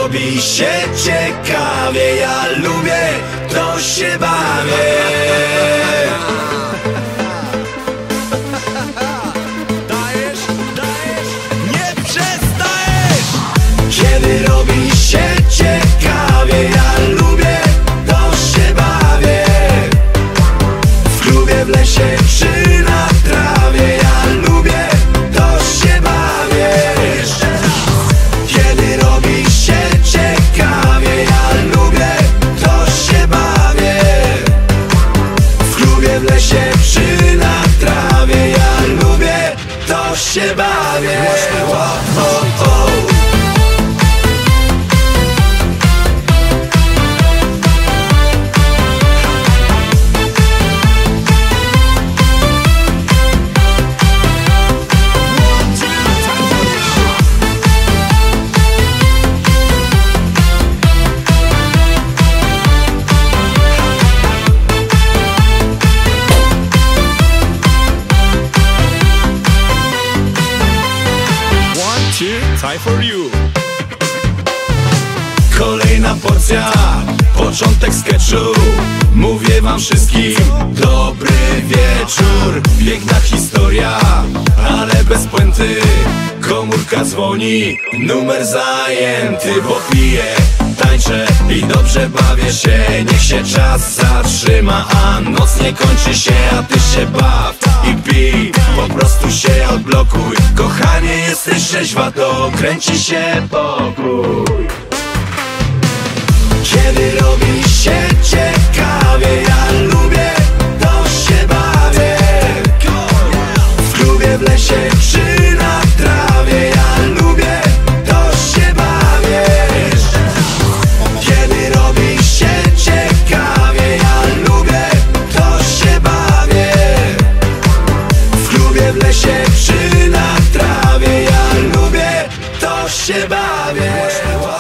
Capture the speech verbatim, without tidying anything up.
robi się ciekawie, ja lubię, to się bawię. Dajesz, dajesz, nie przestajesz. Kiedy robi się ciekawie, ja lubię, to się bawię. W klubie, w lesie czy na trawie, ja lubię, to się bawię. Jeszcze raz. Kiedy robi się ciekawie, ja lubię, to się bawię. W klubie, w lesie czy na trawie, ja lubię, to się bawię. O, o, o. Time for you. Kolejna porcja, początek sketchu. Mówię wam wszystkim dobry wieczór. Piękna historia, ale bez puenty. Komórka dzwoni, numer zajęty. Bo piję, tańczę i dobrze bawię się. Niech się czas zatrzyma, a noc nie kończy się. A ty się baw i pij, po prostu się odblokuj. Kochanie, jesteś trzeźwa, to kręci się pokój. Kiedy robi się ciekawie, ja lubię, to się bawię. W klubie, w lesie czy na trawie, ja lubię, to się bawię. Kiedy robi się ciekawie, ja lubię, to się bawię. W klubie, w lesie czy na trawie, ja lubię, to się bawię.